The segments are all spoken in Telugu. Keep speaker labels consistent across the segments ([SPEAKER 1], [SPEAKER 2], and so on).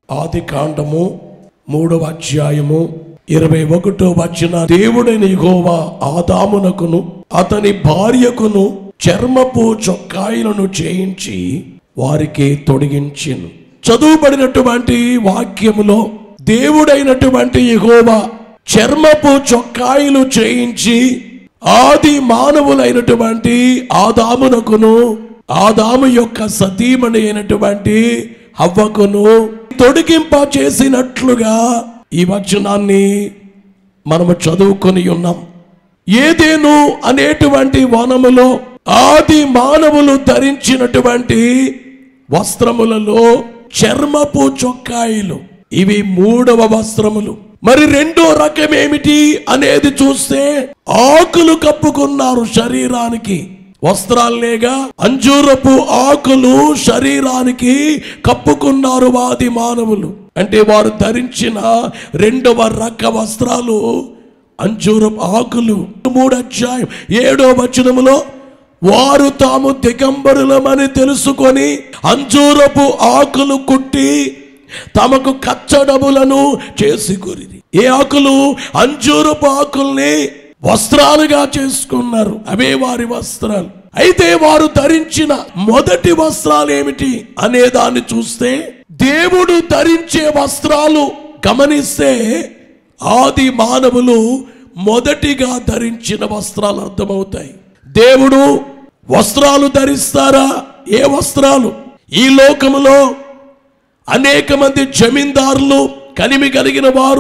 [SPEAKER 1] ఆదికాండము 3వ అధ్యాయము 21వ వచనం. దేవుడైన యెహోవా ఆదామునకును అతని భార్యకును చర్మపు చొక్కాయిలను చేయించి వారికి తొడిగించెను. చదువుబడినటువంటి వాక్యములో దేవుడైనటువంటి యెహోవా చర్మపు చొక్కాయిలు చేయించి ఆది మానవులైనటువంటి ఆదామునకును ఆదాము యొక్క సతీమణి అయినటువంటి హవ్వకును తొడిగింప చేసినట్లుగా ఈ వచనాన్ని మనము చదువుకొని ఉన్నాం. ఏదెను అనేటువంటి వనములో ఆది మానవులు ధరించినటువంటి వస్త్రములలో చర్మపు చొక్కాయిలు, ఇవి 3వ వస్త్రములు. మరి రెండో రకం ఏమిటి అనేది చూస్తే ఆకులు కప్పుకున్నారు శరీరానికి. వస్త్రాలేగా అంజూరపు ఆకులు శరీరానికి కప్పుకున్నారు ఆది మానవులు. అంటే వారు ధరించిన 2వ రక వస్త్రాలు అంజూరపు ఆకులు. 3వ అధ్యాయం 7వ వచనములో వారు తాము దిగంబరులమని తెలుసుకొని అంజూరపు ఆకులు కుట్టి తమకు కచ్చడములను చేసుకొనిరి. ఏ ఆకులు? అంజూరపు ఆకుల్ని వస్త్రాలుగా చేసుకున్నారు. అవే వారి వస్త్రాలు. అయితే వారు ధరించిన మొదటి వస్త్రాలు ఏమిటి అనే దాన్ని చూస్తే, దేవుడు ధరించే వస్త్రాలు గమనిస్తే ఆది మానవులు మొదటిగా ధరించిన వస్త్రాలు అర్థమవుతాయి. దేవుడు వస్త్రాలు ధరిస్తారా? ఏ వస్త్రాలు? ఈ లోకములో అనేక మంది జమీందారులు, కలిమి కలిగిన వారు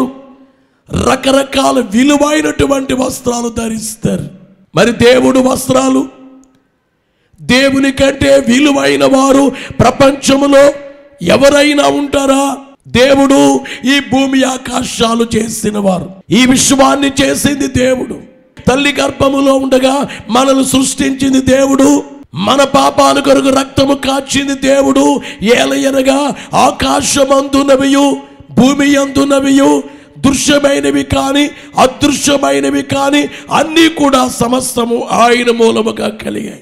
[SPEAKER 1] రకరకాల విలువైనటువంటి వస్త్రాలు ధరిస్తారు. మరి దేవుడు వస్త్రాలు, దేవుని కంటే విలువైన వారు ప్రపంచంలో ఎవరైనా ఉంటారా? దేవుడు ఈ భూమి ఆకాశాలు చేసిన వారు. ఈ విశ్వాన్ని చేసింది దేవుడు. తల్లి గర్భములో ఉండగా మనల్ని సృష్టించింది దేవుడు. మన పాపాల కొరకు రక్తము కాచింది దేవుడు. ఏలయనగా ఆకాశమందునవియు భూమి అందునవియు దృశ్యమైనవి కాని అదృశ్యమైనవి కాని అన్నీ కూడా సమస్తము ఆయన మూలముగా కలిగాయి.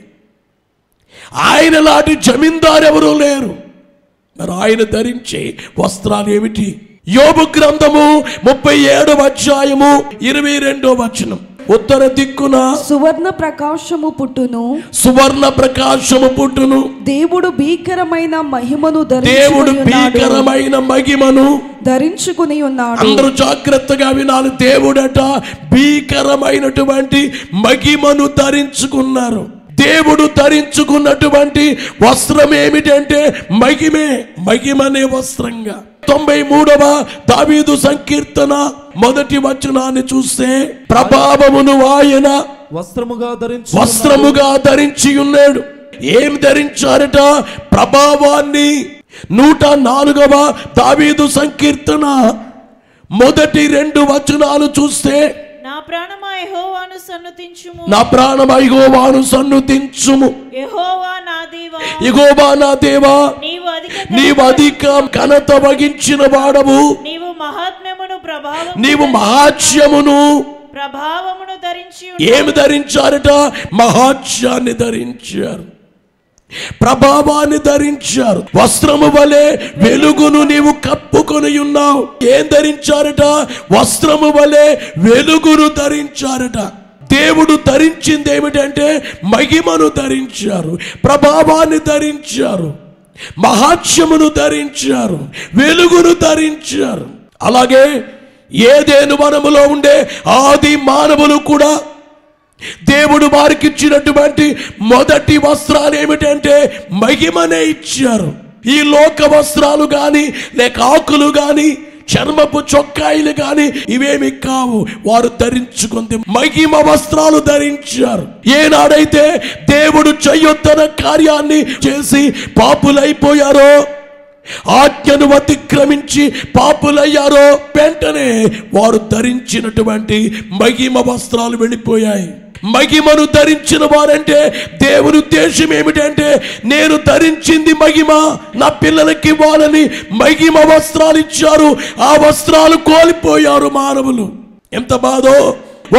[SPEAKER 1] ఆయన లాంటి జమీందారు ఎవరూ లేరు. మరి ఆయన ధరించే వస్త్రాలు ఏమిటి? యోబు గ్రంథము 37వ అధ్యాయము 22వ వచనం. ఉత్తర దిక్కున
[SPEAKER 2] సువర్ణ ప్రకాశము పుట్టును,
[SPEAKER 1] సువర్ణ ప్రకాశము పుట్టును.
[SPEAKER 2] దేవుడు భీకరమైన మహిమను ధరించుకుని ఉన్నాడు.
[SPEAKER 1] అందరూ జాగ్రత్తగా వినాలి. దేవుడట భీకరమైనటువంటి మహిమను ధరించుకున్నారు. దేవుడు ధరించుకున్నటువంటి వస్త్రం ఏమిటంటే మహిమే. మహిమనే వస్త్రంగా 93వ దావీదు సంకీర్తన 1వ వచనాన్ని చూస్తే, ప్రభావమును ఆయన వస్త్రముగా ధరించి ఉన్నాడు. ఏం ధరించారట? ప్రభావాన్ని. 104వ దావీదు సంకీర్తన 1-2 వచనాలు చూస్తే,
[SPEAKER 3] నా ప్రాణమా యెహోవాను సన్నుతించుము,
[SPEAKER 1] నా ప్రాణమా యెహోవాను సన్నుతించుము.
[SPEAKER 3] యెహోవా నా దేవా,
[SPEAKER 1] యెహోవా నా దేవా,
[SPEAKER 3] నీవు
[SPEAKER 1] అధిక ఘనత వహించిన వాడవు.
[SPEAKER 3] నీవు మహాత్మ్యమును ప్రభావమును ధరించి.
[SPEAKER 1] ఏమి ధరించారట? మహాత్మ్యాన్ని ధరించారు, ప్రభావాన్ని ధరించారు. వస్త్రము వలె వెలుగును నీవు కప్పుకొని ఉన్నావు. ఏం ధరించారట? వస్త్రము వలె వెలుగును ధరించారట. దేవుడు ధరించింది ఏమిటంటే మహిమను ధరించారు, ప్రభావాన్ని ధరించారు, మహాత్మ్యమును ధరించారు, వెలుగును ధరించారు. అలాగే ఏదెను వనములో ఉండే ఆది మానవులు కూడా దేవుడు వారికి ఇచ్చినటువంటి మొదటి వస్త్రాలు ఏమిటంటే మహిమనే ఇచ్చారు. ఈ లోక వస్త్రాలు గాని లేక ఆకులు గాని చర్మపు చొక్కాయిలు గాని ఇవేమి కావు. వారు ధరించుకుంది మహిమ వస్త్రాలు ధరించారు. ఏనాడైతే దేవుడు చేయొద్దన్న కార్యాన్ని చేసి పాపులైపోయారో, ఆజ్ఞను అతిక్రమించి పాపులయ్యారో, వెంటనే వారు ధరించినటువంటి మహిమ వస్త్రాలు వెళ్ళిపోయాయి. మహిమను ధరించిన వారంటే దేవుని ఉద్దేశం ఏమిటంటే, నేను ధరించింది మహిమ, నా పిల్లలకి ఇవ్వాలని మహిమ వస్త్రాలు ఇచ్చారు. ఆ వస్త్రాలు కోల్పోయారు మానవులు. ఎంత బాధో!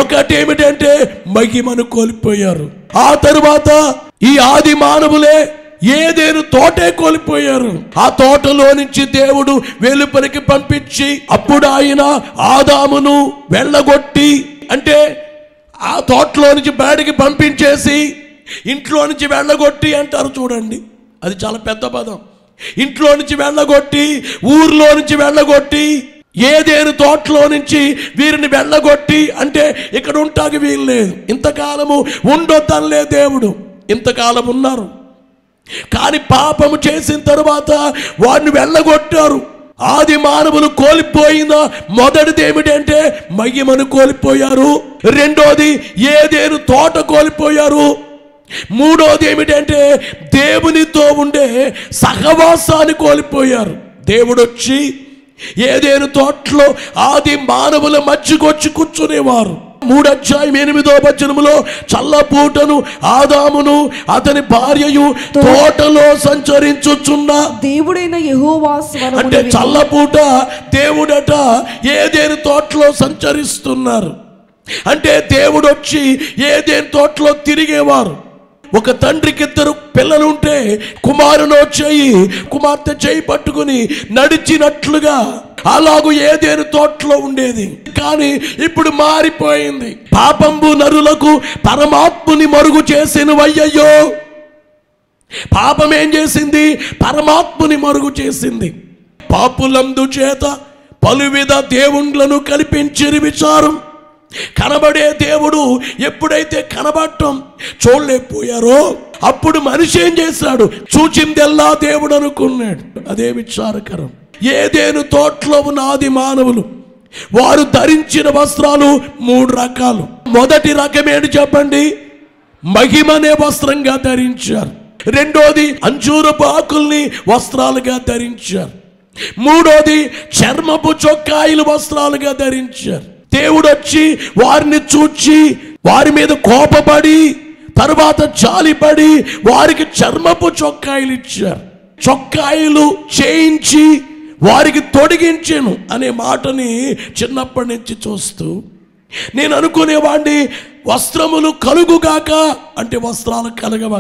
[SPEAKER 1] ఒకటేమిటంటే మహిమను కోల్పోయారు. ఆ తరువాత ఈ ఆది మానవులే ఏదేను తోటే కోల్పోయారు. ఆ తోటలో నుంచి దేవుడు వెలుపలికి పంపించి అప్పుడు ఆయన ఆదామును వెళ్ళగొట్టి, అంటే ఆ తోటలో నుంచి బయటికి పంపించేసి ఇంట్లో నుంచి వెళ్ళగొట్టి అంటారు చూడండి, అది చాలా పెద్ద పదం. ఇంట్లో నుంచి వెళ్ళగొట్టి, ఊర్లో నుంచి వెళ్ళగొట్టి, ఏదేను తోటలో నుంచి వీరిని వెళ్ళగొట్టి, అంటే ఇక్కడ ఉంటాకి వీలు లేదు, ఇంతకాలము ఉండొద్దనలే దేవుడు, ఇంతకాలం ఉన్నారు. కానీ పాపము చేసిన తరువాత వారిని వెళ్ళగొట్టారు. ఆది మానవులు కోల్పోయిన మొదటిది ఏమిటంటే మహిమను కోల్పోయారు. రెండోది ఏదేను తోట కోల్పోయారు. మూడోది ఏమిటంటే దేవునితో ఉండే సహవాసాన్ని కోల్పోయారు. దేవుడు వచ్చి ఏదేను తోటలో ఆది మానవుల మధ్యకొచ్చి కూర్చునేవారు. 3 అధ్యాయం 8వ వచనములో చల్లపూటను ఆదామును అతని భార్యయు తోటలో సంచరించుచున్న
[SPEAKER 2] దేవుడైన యెహోవా స్వరమును
[SPEAKER 1] అంటే చల్లపూట దేవుడట ఏదేను తోటలో సంచరిస్తున్నారు. అంటే దేవుడు వచ్చి ఏదేను తోటలో తిరిగేవారు. ఒక తండ్రికి 2 పిల్లలు ఉంటే కుమారునో చెయ్యి కుమార్తె చేయి పట్టుకుని నడిచినట్లుగా అలాగూ ఏదేను తోటలో ఉండేది. కానీ ఇప్పుడు మారిపోయింది. పాపంబు నరులకు పరమాత్ముని మరుగు చేసిన వయ్యయ్యో, పాపం ఏం చేసింది? పరమాత్ముని మరుగు చేసింది. పాపులందు చేత పలువిధ దేవుళ్ళను కల్పించిరి విచారం. కనబడే దేవుడు ఎప్పుడైతే కనబడటం చూడలేకపోయారో అప్పుడు మనిషి ఏం చేశాడు? చూచిందెల్లా దేవుడు అనుకున్నాడు. అదే విచారకరం. ఏదేను తోటలో ఉన్న ఆది మానవులు వారు ధరించిన వస్త్రాలు 3 రకాలు. మొదటి రకం ఏంటి చెప్పండి? మహిమనే వస్త్రంగా ధరించారు. రెండోది అంజూరపు ఆకుల్ని వస్త్రాలుగా ధరించారు. మూడోది చర్మపు చొక్కాయిలు వస్త్రాలుగా ధరించారు. దేవుడు వచ్చి వారిని చూచి వారి మీద కోపపడి తర్వాత జాలిపడి వారికి చర్మపు చొక్కాయిలు ఇచ్చారు. చొక్కాయిలు చేయించి వారికి తొడిగించెను అనే మాటని చిన్నప్పటి నుంచి చూస్తూ నేను అనుకునేవాడిని, వస్త్రములు కలుగుగాక అంటే వస్త్రాలు కలగవ.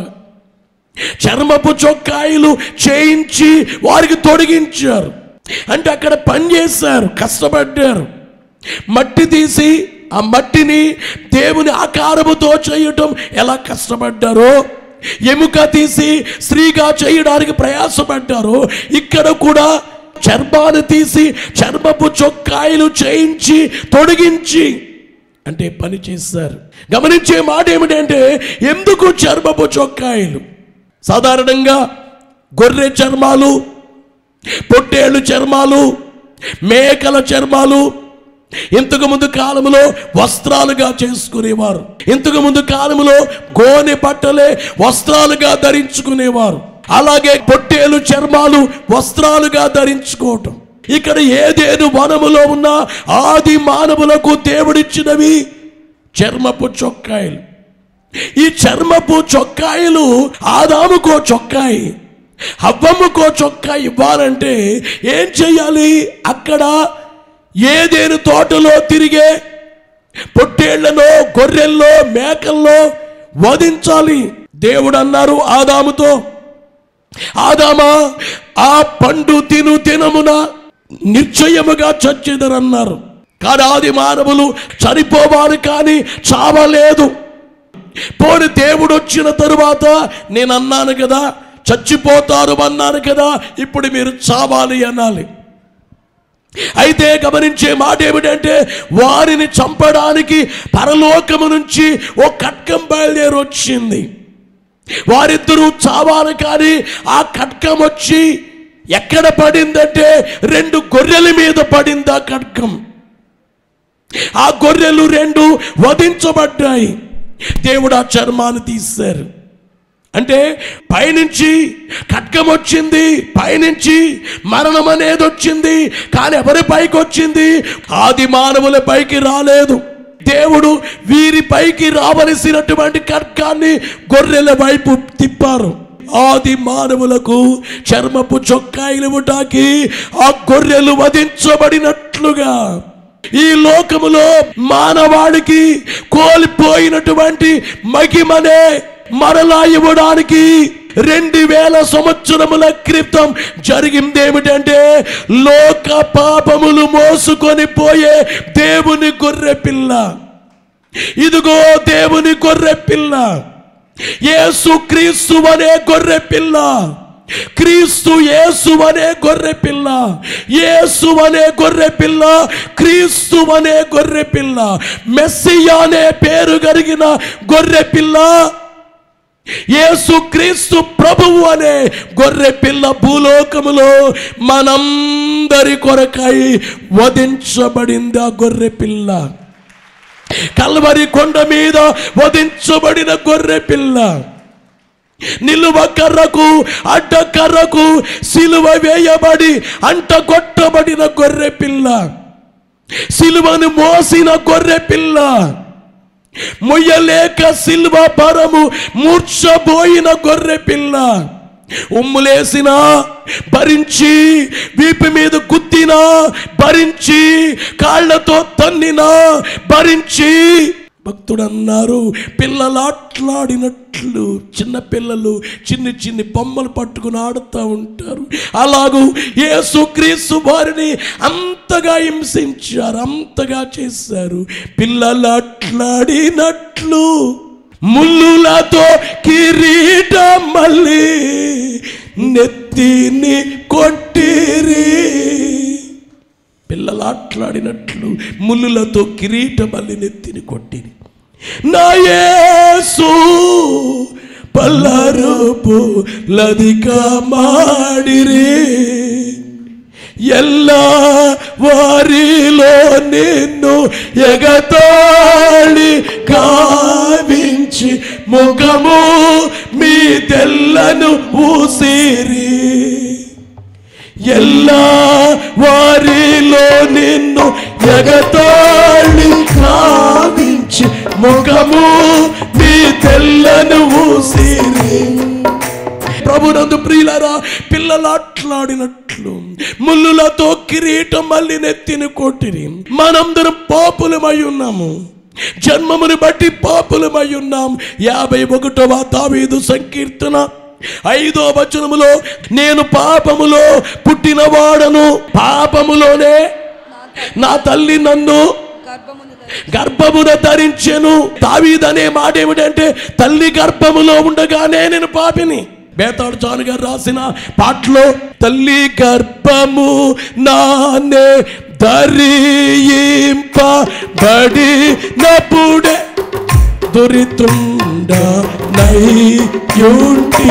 [SPEAKER 1] చర్మపు చొక్కాయిలు చేయించి వారికి తొడిగించారు అంటే అక్కడ పని చేశారు, కష్టపడ్డారు. మట్టి తీసి ఆ మట్టిని దేవుని ఆకారముతో చేయటం ఎలా కష్టపడ్డారో, ఎముక తీసి స్త్రీగా చేయడానికి ప్రయాసపడ్డారో, ఇక్కడ కూడా చర్మాన్ని తీసి చర్మపు చొక్కాయిలు చేయించి తొడిగించి అంటే పని చేశారు. గమనించే మాట ఏమిటంటే ఎందుకు చర్మపు చొక్కాయిలు? సాధారణంగా గొర్రె చర్మాలు, పొట్టేళ్ళు చర్మాలు, మేకల చర్మాలు ఇంతకు ముందు కాలంలో వస్త్రాలుగా చేసుకునేవారు. ఇంతకు ముందు కాలంలో గోనె బట్టలే వస్త్రాలుగా ధరించుకునేవారు. అలాగే పొట్టేలు చర్మాలు వస్త్రాలుగా ధరించుకోవటం. ఇక్కడ ఏదేను వనములో ఉన్న ఆది మానవులకు దేవుడిచ్చినవి చర్మపు చొక్కాయిలు. ఈ చర్మపు చొక్కాయిలు ఆదాముకో చొక్కాయి, హవ్వముకో చొక్కాయి ఇవ్వాలంటే ఏం చెయ్యాలి? అక్కడ ఏదేను తోటలో తిరిగే పొట్టేళ్లలో, గొర్రెల్లో, మేకల్లో వధించాలి. దేవుడు అన్నారు ఆదాముతో, ఆదామా ఆ పండు తిను దినమున నిశ్చయముగా చచ్చెదరన్నారు. కానీ ఆది మానవులు చనిపోవాలి కానీ చావలేదు. పోని దేవుడు వచ్చిన తరువాత నేను అన్నాను కదా చచ్చిపోతారు అన్నాను కదా, ఇప్పుడు మీరు చావాలి అనాలి. అయితే గమనించే మాట ఏమిటంటే వారిని చంపడానికి పరలోకము నుంచి ఓ ఖడ్గం బయలుదేరి వచ్చింది. వారిద్దరూ చావాలి కానీ ఆ ఖడ్గం వచ్చి ఎక్కడ పడిందంటే 2 గొర్రెల మీద పడింది ఆ ఖడ్గం. ఆ గొర్రెలు 2 వధించబడ్డాయి. దేవుడు ఆ చర్మాన్ని తీశారు. అంటే పైనుంచి ఖడ్గం వచ్చింది, పైనుంచి మరణం అనేది వచ్చింది. కానీ ఎవరి పైకి వచ్చింది? ఆది మానవుల పైకి రాలేదు. దేవుడు వీరి పైకి రావలసినటువంటి ఖడ్గాన్ని గొర్రెల వైపు తిప్పారు. ఆది మానవులకు చర్మపు చొక్కాయిలు ఇవ్వటానికి ఆ గొర్రెలు వధించబడినట్లుగా ఈ లోకములో మానవాడికి కోల్పోయినటువంటి మహిమనే మరలా ఇవ్వడానికి 2000 సంవత్సరముల క్రితం జరిగింది ఏమిటంటే, లోక పాపములు మోసుకొని పోయే దేవుని గొర్రె పిల్ల. ఇదిగో దేవుని గొర్రె పిల్ల, యేసు క్రీస్తు అనే గొర్రె పిల్ల, క్రీస్తు యేసు అనే గొర్రె పిల్ల, యేసు అనే గొర్రె పిల్ల, క్రీస్తు అనే గొర్రె పిల్ల, మెస్సియా అనే పేరు కలిగిన గొర్రె పిల్ల, యేసు క్రీస్తు ప్రభువు అనే గొర్రె పిల్ల భూలోకములో మనందరి కొరకై వధించబడింది. ఆ గొర్రె పిల్ల కల్వరి కొండ మీద వధించబడిన గొర్రె పిల్ల, నిలువ కర్రకు అడ్డ కర్రకు సిలువ వేయబడి అంట కొట్టబడిన గొర్రె పిల్ల, సిలువను మోసిన గొర్రె పిల్ల, మొయ్యలేక సిలువ పరము మూర్ఛపోయిన గొర్రె పిల్ల, ఉమ్ములేసినా భరించి, వీపు మీద గుద్దినా భరించి, కాళ్లతో తన్నినా భరించి. భక్తుడు అన్నారు, పిల్లలాట్లాడినట్లు చిన్న పిల్లలు చిన్ని చిన్ని బొమ్మలు పట్టుకుని ఆడుతూ ఉంటారు. అలాగూ యేసుక్రీస్తు వారిని అంతగా హింసించారు, అంతగా చేశారు. పిల్లలాట్లాడినట్లు ముల్లులతో కిరీటం మళ్ళీ నెత్తిని కొట్టిరి. పిల్లలాట్లాడినట్లు ముల్లులతో కిరీటం మళ్ళీ నెత్తిని కొట్టిరి. నా యేసు పల్లరుపు లదిక మాడిరి, ಎಲ್ಲ వారిలో నిన్ను ఎగతాళి కావించి ముఖము మీ తెల్లను ఊసిరి. ಎಲ್ಲ వారిలో నిన్ను ఎగతాళి కావించి ముఖము మీ తెల్లను ఊసిరి. ప్రభునందు ప్రియులారా, పిల్లలాట్లాడినట్లు ముల్లులతో కిరీటం మళ్ళీ నెత్తిని కొట్టిరి. మనందరం పాపులమై ఉన్నాము, జన్మముని బట్టి పాపులమై ఉన్నాం. 51వ దావీదు సంకీర్తన 5వ వచనములో, నేను పాపములో పుట్టినవాడను, పాపములోనే నా తల్లి నన్ను గర్భమున ధరించెను. దావీదు అనే మాట ఏమిటంటే, తల్లి గర్భములో ఉండగానే నేను పాపిని. బేతాడు జాను గారు రాసిన పాటలో, తల్లి గర్భము నానే ధరింపబడినప్పుడే దురితుండ నైయుంటి.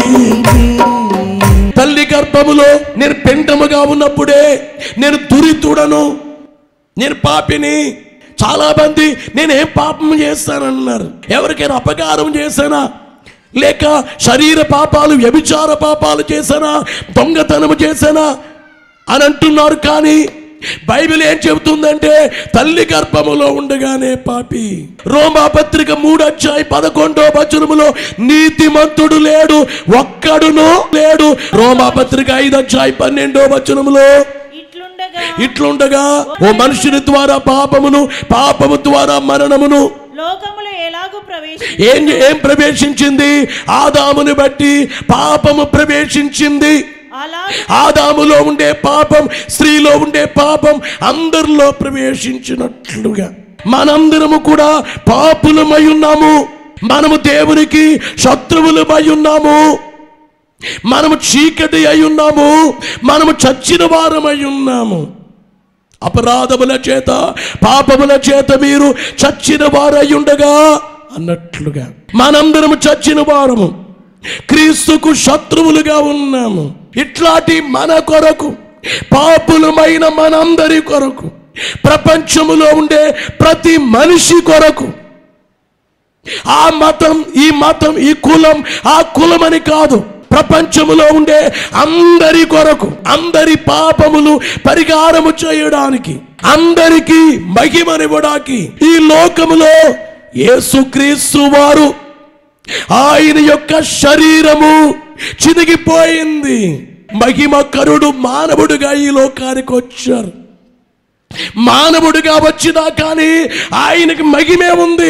[SPEAKER 1] తల్లి గర్భములో నేను పెంటముగా ఉన్నప్పుడే నేను దురితుడను, నేను పాపిని. చాలా మంది నేనేం పాపం చేస్తానన్నారు. ఎవరికైనా అపకారం చేశానా, లేక శరీర పాపాలు, వ్యభిచార పాపాలు చేశానా, దొంగతనము చేశానా అని అంటున్నారు. కానీ బైబిల్ ఏం చెబుతుందంటే, తల్లి గర్భములో ఉండగానే పాపి. రోమాపత్రిక 3:11 వచనములో, నీతిమంతుడు లేడు, ఒక్కడును లేడు. రోమాపత్రిక 5:12 వచనములో, ఇట్లుండగా ఓ మనుషుని ద్వారా పాపమును, పాపము ద్వారా మరణమును
[SPEAKER 3] లోకములో ఎలాగూ
[SPEAKER 1] ఏం ప్రవేశించింది? ఆదాముని బట్టి పాపము ప్రవేశించింది. ఆదాములో ఉండే పాపం, స్త్రీలో ఉండే పాపం అందరిలో ప్రవేశించినట్లుగా మనందరము కూడా పాపులమై ఉన్నాము. మనము దేవునికి శత్రువులమై ఉన్నాము. మనము చీకటి అయి ఉన్నాము. మనము చచ్చిన వారమై ఉన్నాము. అపరాధముల చేత, పాపముల చేత మీరు చచ్చిన వారై ఉండగా అన్నట్లుగా మనందరము చచ్చిన వారము, క్రీస్తుకు శత్రువులుగా ఉన్నాము. ఇట్లాంటి మన కొరకు, పాపులమైన మనందరి కొరకు, ప్రపంచములో ఉండే ప్రతి మనిషి కొరకు, ఆ మతం, ఈ మతం, ఈ కులం, ఆ కులమని కాదు, ప్రపంచములో ఉండే అందరి కొరకు, అందరి పాపములు పరిహారము చేయడానికి, అందరికీ మహిమనివ్వడానికి ఈ లోకములో యేసుక్రీస్తు వారు, ఆయన యొక్క శరీరము చినిగిపోయింది. మహిమకరుడు మానవుడిగా ఈ లోకానికి వచ్చారు. మానవుడిగా వచ్చినా కానీ ఆయనకి మహిమే ఉంది.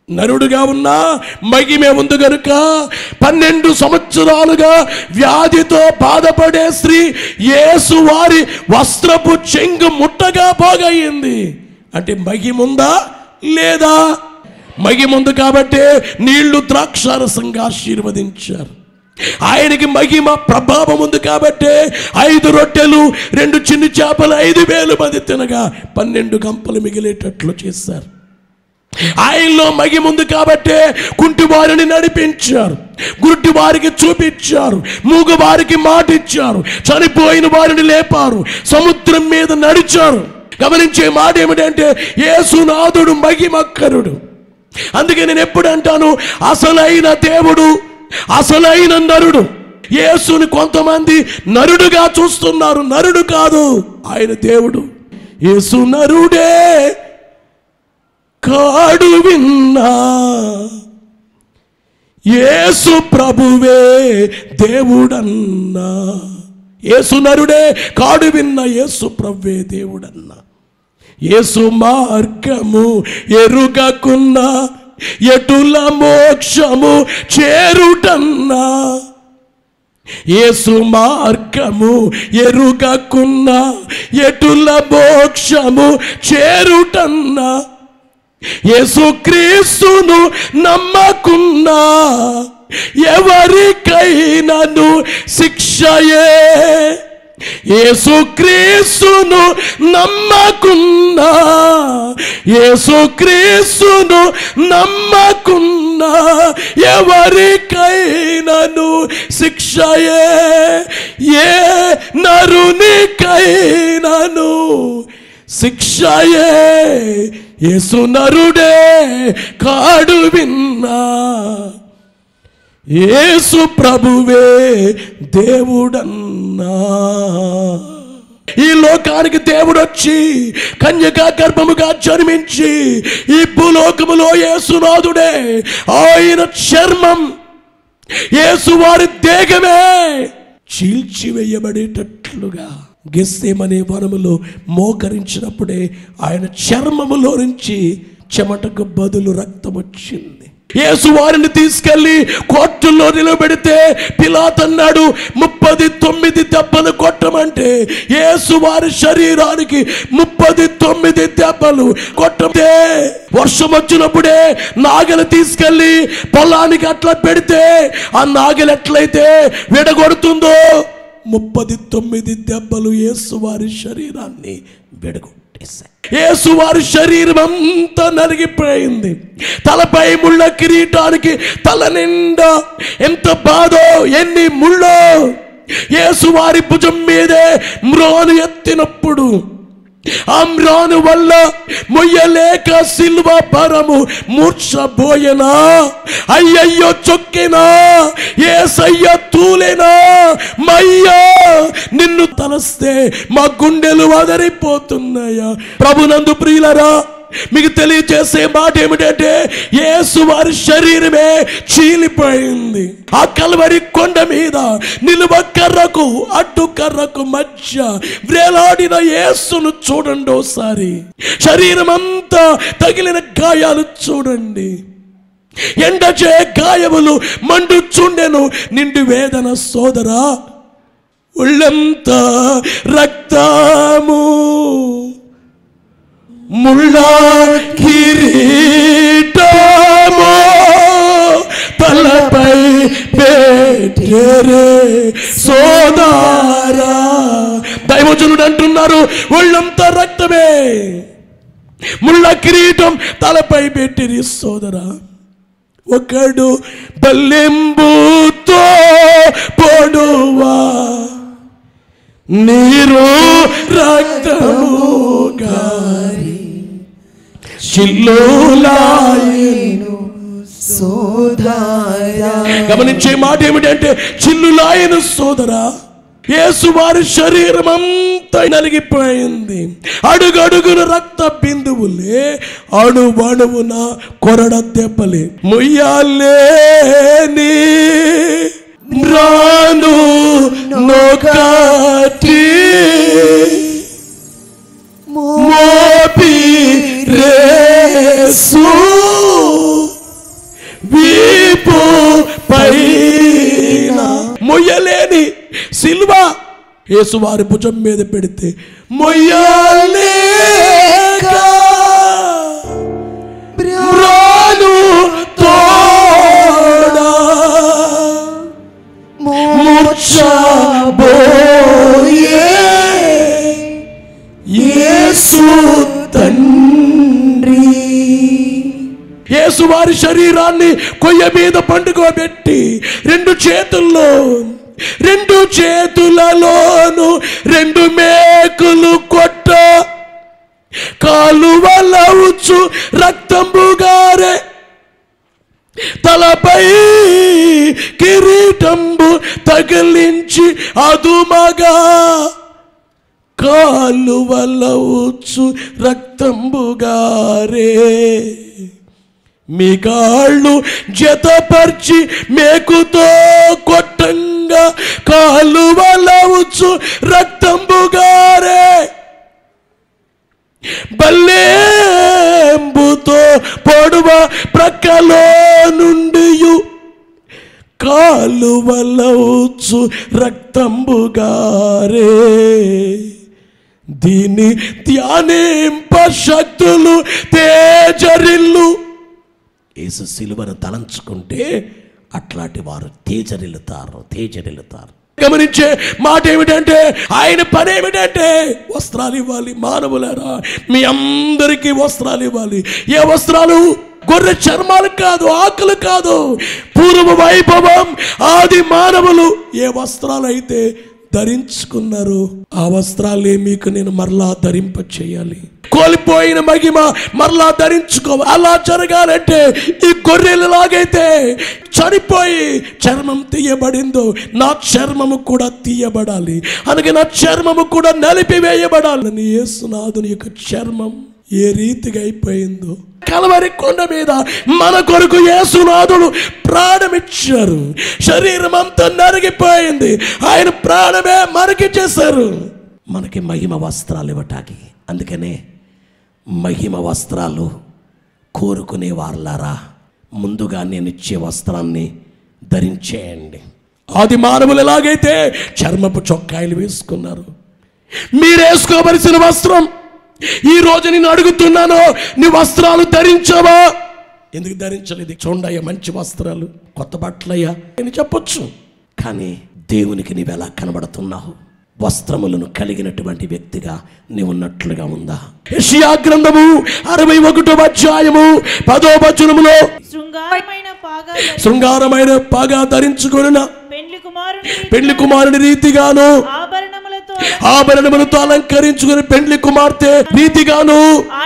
[SPEAKER 1] నరుడుగా ఉన్నా మహిమే ఉంది గనుక 12 సంవత్సరాలుగా వ్యాధితో బాధపడే స్త్రీ యేసు వారి వస్త్రపు చెంగు ముట్టగా బాగయింది. అంటే మహిముందా లేదా? మహిముంది కాబట్టి నీళ్లు ద్రాక్షారసంగా ఆశీర్వదించారు. ఆయనకి మహిమ ప్రభావం ఉంది కాబట్టి 5 రొట్టెలు 2 చిన్న చేపలు 5,000 మంది తినగా 12 గంపలు మిగిలేటట్లు చేశారు. ఆయనలో మహిమ ఉంది కాబట్టి కుంటి వారిని నడిపించారు, గుడ్డి వారికి చూపించారు, మూగ వారికి మాట ఇచ్చారు, చనిపోయిన వారిని లేపారు, సముద్రం మీద నడిచారు. గమనించే మాట ఏమిటంటే యేసునాథుడు మహిమకరుడు. అందుకే నేను ఎప్పుడు అంటాను, అసలైన దేవుడు అసలైన నరుడు. యేసుని కొంతమంది నరుడుగా చూస్తున్నారు. నరుడు కాదు, ఆయన దేవుడు. యేసు నరుడే కాడు విన్నా, యేసు ప్రభువే దేవుడన్నా. యేసు నరుడే కాడు విన్న, యేసు ప్రభువే దేవుడన్నా. యేసు మార్గము ఎరుగకున్నా ఎటుల మోక్షము చేరుటన్నా. యేసు మార్గము ఎరుగకున్నా ఎటుల మోక్షము చేరుటన్నా. యేసు క్రీస్తును నమ్మకున్నా ఎవరికైనాను శిక్షయే. యేసు క్రీస్తును నమ్మకున్నా, యేసు క్రీస్తును నమ్మకున్నా ఎవరికైనాను శిక్షయే. ఏ నరునికైనాను శిక్షయే. యేసు నరుడే కాడు విన్నా, యేసు ప్రభువే దేవుడన్నా. ఈ లోకానికి దేవుడు వచ్చి కన్యకా గర్భముగా జన్మించి ఈ భూలోకములో యేసునాథుడే, ఆయన చర్మం యేసు వారి దేహమే చీల్చివేయబడేటట్లుగా గెత్సేమనే వనములో మోకరించినప్పుడే ఆయన చర్మములో నుంచి చెమటకు బదులు రక్తం వచ్చింది. యేసు వారిని తీసుకెళ్లి కోర్టుల్లో నిలబెడితే పిలాతు అన్నాడు 39 దెబ్బలు కొట్టమంటే యేసు వారి శరీరానికి 39 దెబ్బలు కొట్టతే, వర్షం వచ్చినప్పుడే నాగలి తీసుకెళ్లి పొలానికి అట్లా పెడితే ఆ నాగలి ఎట్లయితే విడగొడుతుందో 39 దెబ్బలు యేసు వారి శరీరాన్ని విడగొట్టేశాయి. యేసు వారి శరీరం అంతా నలిగిపోయింది. తలపై ముళ్ళ కిరీటానికి తల నిండా ఎంత బాధో, ఎన్ని ముళ్ళో. యేసు వారి భుజం మీదే మ్రాను ఎత్తినప్పుడు ఆ మ్రాను వల్ల మొయ్యలేక సిల్వ పరము మూర్ఛపోయెనా. అయ్యయ్యో చొక్కినా, యేసయ్య తూలెనా. మయ్యా నిన్ను తలస్తే మా గుండెలు అదరిపోతున్నాయా. ప్రభునందు ప్రియులరా, మీకు తెలియజేసే మాట ఏమిటంటే యేసు వారి శరీరమే చీలిపోయింది. ఆ కల్వరి కొండ మీద నిలువ కర్రకు అడ్డు కర్రకు మధ్య వేలాడిన యేసును చూడండి ఒకసారి. శరీరం అంతా తగిలిన గాయాలు చూడండి. ఎండచే గాయములు మండుచుండెను నిండు వేదన సోదరా. ఒళ్ళంతా రక్తము, ముళ్ళ కిరీటము తలపై పెట్టెరే సోదరా. దైవజనుడు అంటున్నారు ఒళ్ళంతా రక్తమే, ముళ్ళ కిరీటం తలపై పెట్టిరి సోదరా. ఒకడు బల్లెంబుతో పొడువా నీరు రక్తము గారి చిల్లులాయను సోదరా. గమనించే మాట ఏమిటంటే చిల్లులాయను సోదరా. యేసు వారి శరీరం అంతా నలిగిపోయింది. అడుగడుగున రక్త బిందువులే, అణువణువున కొరడ దెబ్బలే. ముయ్యాలేని రాను నొకటి మోపి రేసు మొయ్యలేని సిలువ యేసువారి భుజం మీద పెడితే మొయ్యలేక మ్రాను తోడా మూర్ఛబోయే యేసు తండ్రి. యేసు వారి శరీరాన్ని కొయ్య మీద పండుకోబెట్టి రెండు చేతులలోను 2 మేకులు కొట్ట కాలువలవుచు రక్తంబుగారే తలపై కిరీటంబు తగిలించి అదుమగా కాలువలవుచు రక్తంబుగారే మీ కాళ్ళు జతపర్చి మేకుతో కొట్టంగా కాలువలవుచు రక్తంబుగారే బల్లెంబుతో పొడవ ప్రక్కలో నుండి కాలువలవుచు రక్తంబుగారే దీని ధ్యానింప శక్తులు తేజరిల్లు. యేసు సిలువను తలంచుకుంటే అట్లాంటి వారు తేజరిల్లుతారు. గమనించే మాట ఏమిటంటే ఆయన పని ఏమిటంటే వస్త్రాలు ఇవ్వాలి. మానవులారా మీ అందరికీ వస్త్రాలు ఇవ్వాలి. ఏ వస్త్రాలు? గొర్రె చర్మాలు కాదు, ఆకులు కాదు. పూర్వ వైభవం ఆది మానవులు ఏ వస్త్రాలు అయితే ధరించుకున్నారు ఆ వస్త్రాలే మీకు నేను మరలా ధరింప చేయాలి. కోల్పోయిన మహిమ మరలా ధరించుకోవాలి. అలా జరగాలంటే ఈ గొర్రెలలాగైతే చనిపోయి చర్మం తీయబడిందో నా చర్మము కూడా తీయబడాలి. అలాగే నా చర్మము కూడా నలిపివేయబడాలని యేసునాథుని యొక్క చర్మం ఏ రీతిగా అయిపోయిందో కల్వరి కొండ మీద మన కొరకు యేసునాథుడు ప్రాణమిచ్చారు. శరీరం అంతా నరిగిపోయింది. ఆయన ప్రాణమే మనకి చేశారు. మనకి మహిమ వస్త్రాలు ఇవ్వటానికి. అందుకనే మహిమ వస్త్రాలు కోరుకునే వాళ్ళారా ముందుగా నేను ఇచ్చే వస్త్రాన్ని ధరించేయండి. ఆది మానవులు ఎలాగైతే చర్మపు చొక్కాయలు వేసుకున్నారు, మీరు వేసుకోవలసిన వస్త్రం ఈ రోజు నేను అడుగుతున్నాను, నీ వస్త్రాలు ధరించావా? ఎందుకు ధరించలేదు? చూడయ్యా మంచి వస్త్రాలు, కొత్త బట్టలయ్యా అని చెప్పొచ్చు. కానీ దేవునికి నీవు ఎలా కనబడుతున్నావు? వస్త్రములను కలిగినటువంటి వ్యక్తిగా నీవు ఉన్నట్లుగా ఉందా? యెషయా గ్రంథము 61వ అధ్యాయము 10వ వచనములో శృంగారమైన పాగా ధరించుకొనిన పెండ్లి కుమారుని రీతిగాను ఆభరణములతో అలంకరించుకుని పెండ్లి కుమార్తె రీతిగాను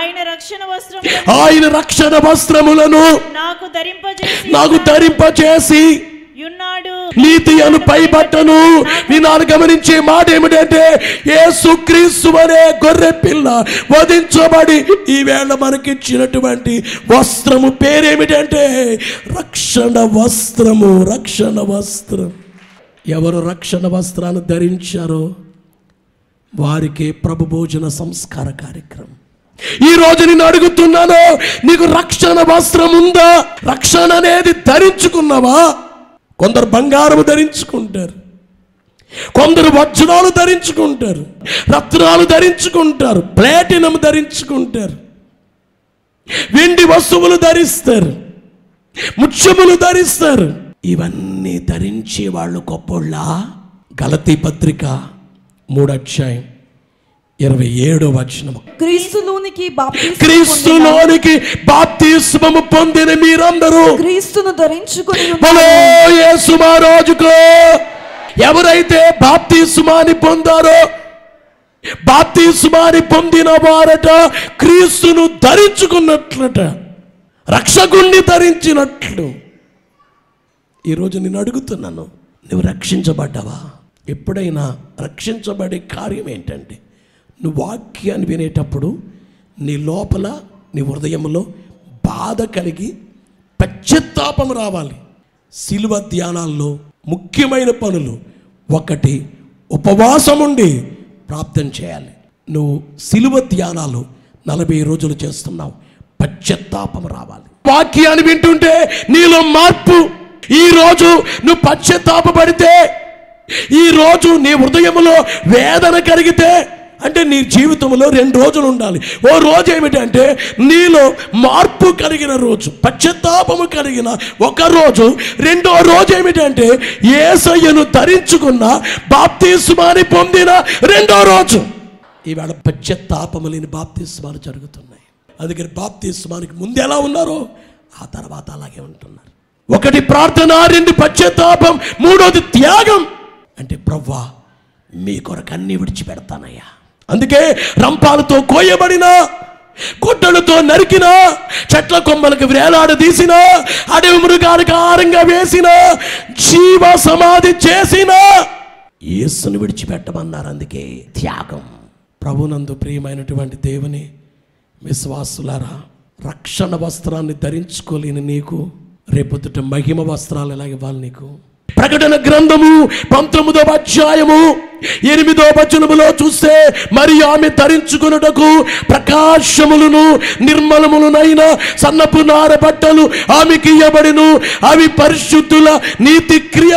[SPEAKER 1] ఆయన రక్షణ వస్త్రములను నాకు ధరింపచేసి నీతి అను పై బట్టను. నేను గమనించే మాట ఏమిటంటే యేసుక్రీస్తు అనే గొర్రె పిల్ల వధించబడి ఈవేళ మనకిచ్చినటువంటి వస్త్రము పేరేమిటంటే రక్షణ వస్త్రము. రక్షణ వస్త్రం. ఎవరు రక్షణ వస్త్రాన్ని ధరించారో వారికి ప్రభు భోజన సంస్కార కార్యక్రమం. ఈ రోజు నేను అడుగుతున్నాను, నీకు రక్షణ వస్త్రం ఉందా? రక్షణ అనేది ధరించుకున్నావా? కొందరు బంగారము ధరించుకుంటారు, కొందరు వజ్రాలు ధరించుకుంటారు, రత్నాలు ధరించుకుంటారు, ప్లాటినం ధరించుకుంటారు, వెండి వస్తువులు ధరిస్తారు, ముత్యములు ధరిస్తారు. ఇవన్నీ ధరించే వాళ్ళు గొప్పోళ్ళ. గలతీ పత్రిక 3వ అధ్యాయం 27వ వచనం. క్రీస్తులోనికి బాప్తిస్మము పొందిన మీరందరూ
[SPEAKER 2] క్రీస్తును ధరించుకొని
[SPEAKER 1] యేసు మహారాజుకు. ఎవరైతే బాప్తిస్మాన్ని పొందారో బాప్తిస్మాన్ని పొందిన వారట క్రీస్తును ధరించుకున్నట్లట, రక్షకుణ్ణి ధరించినట్లు. ఈరోజు నేను అడుగుతున్నాను, నువ్వు రక్షించబడ్డావా? ఎప్పుడైనా రక్షించబడే కార్యం ఏంటంటే నువ్వు వాక్యాన్ని వినేటప్పుడు నీ లోపల నీ హృదయంలో బాధ కలిగి పశ్చాత్తాపం రావాలి. శిలువ ధ్యానాల్లో ముఖ్యమైన పనులు ఒకటి ఉపవాసం ఉండి ప్రార్థన చేయాలి. నువ్వు శిలువ ధ్యానాలు 40 రోజులు చేస్తున్నావు, పశ్చాత్తాపం రావాలి. వాక్యాన్ని వింటుంటే నీలో మార్పు. ఈ రోజు నువ్వు పశ్చాత్తాపపడితే ఈ రోజు నీ హృదయంలో వేదన కలిగితే అంటే నీ జీవితంలో 2 రోజులు ఉండాలి. ఓ రోజు ఏమిటంటే నీలో మార్పు కలిగిన రోజు, పశ్చాత్తాపము కలిగిన ఒక రోజు. రెండో రోజు ఏమిటంటే యేసయ్యను ధరించుకున్న, బాప్తిస్మాన్ని పొందిన రెండో రోజు. ఈవేళ పశ్చాత్తాపము లేని బాప్తిస్మాలు జరుగుతున్నాయి. అందుకని బాప్తిస్మానికి ముందు ఎలా ఉన్నారో ఆ తర్వాత అలాగే ఉంటున్నారు. 1 ప్రార్థన, 2 పశ్చాత్తాపం, 3వది త్యాగం. అంటే ప్రభువా మీ కొరకు అన్ని విడిచిపెడతానయ్యా. అందుకే రంపాలతో కోయబడిన, కొట్టలతో నరికిన, చెట్ల కొమ్మలకు వేలాడదీసిన, అడవి మృగాలకు ఆహారంగా వేసిన, జీవ సమాధి చేసిన యేసుని విడిచిపెట్టమన్నారు. అందుకే త్యాగం. ప్రభునందు ప్రియమైనటువంటి దేవుని విశ్వాసులారా, రక్షణ వస్త్రాన్ని ధరించుకోలేని నీకు రేపొద్దుట మహిమ వస్త్రాలు ఎలా ఇవ్వాలి నీకు? ప్రకటన గ్రంథము 19వ అధ్యాయము 8వ వచనములో చూస్తే, మరి ఆమె ధరించుకొనుటకు ప్రకాశములను నిర్మలములనైన సన్నపు నార బట్టలు ఆమెకి ఇయ్యబడిను. అవి పరిశుద్ధుల నీతి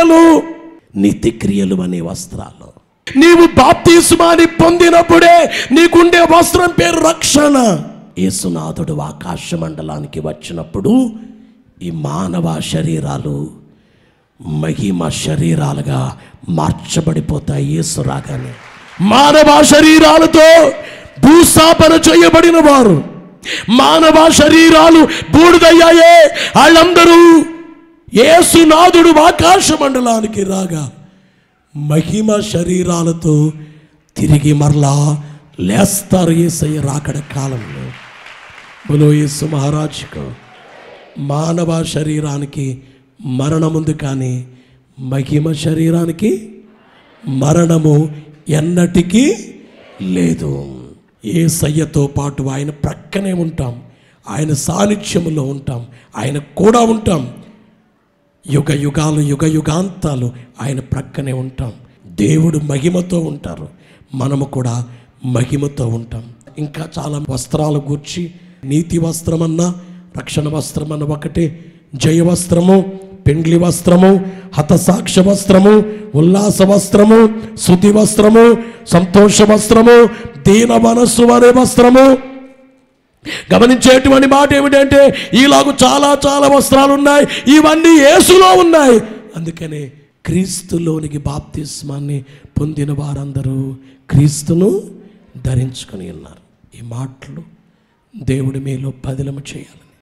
[SPEAKER 1] క్రియలు అనే వస్త్రాలు. నీవు బాప్తిస్మాన్ని పొందినప్పుడే నీకుండే వస్త్రం పేరు రక్షణ. యేసునాథుడు ఆకాశ మండలానికి వచ్చినప్పుడు ఈ మానవ శరీరాలు మహిమ శరీరాలుగా మార్చబడిపోతాయి. యేసు రాగానే మానవ శరీరాలతో భూస్థాపన చేయబడిన వారు, మానవ శరీరాలు బూడిదయ్యాయే, వాళ్ళందరూ యేసునాథుడు ఆకాశ మండలానికి రాగా మహిమ శరీరాలతో తిరిగి మరలా లేస్తారు యేసయ్య రాకడ కాలంలో. బలో యేసు మహారాజుకు. మానవ శరీరానికి మరణముంది, కానీ మహిమ శరీరానికి మరణము ఎన్నటికీ లేదు. యేసయ్యతో పాటు ఆయన ప్రక్కనే ఉంటాం, ఆయన సాన్నిధ్యములో ఉంటాం, ఆయన కూడా ఉంటాం. యుగ యుగాంతాలు ఆయన ప్రక్కనే ఉంటాం. దేవుడు మహిమతో ఉంటారు, మనము కూడా మహిమతో ఉంటాం. ఇంకా చాలా వస్త్రాల గూర్చి, నీతి వస్త్రమన్నా రక్షణ వస్త్రమన్న ఒకటే, జయ వస్త్రము, పెండ్లి వస్త్రము, హతసాక్ష వస్త్రము, ఉల్లాస వస్త్రము, శుద్ధి వస్త్రము, సంతోష వస్త్రము, దీన మనస్సు అనే వస్త్రము. గమనించేటువంటి మాట ఏమిటంటే ఇలాగ చాలా చాలా వస్త్రాలు ఉన్నాయి, ఇవన్నీ యేసులో ఉన్నాయి. అందుకనే క్రీస్తులోనికి బాప్తిస్మాన్ని పొందిన వారందరూ క్రీస్తును ధరించుకొని ఉన్నారు. ఈ మాటలు దేవుడి మీలో పదిలము చేయాలి.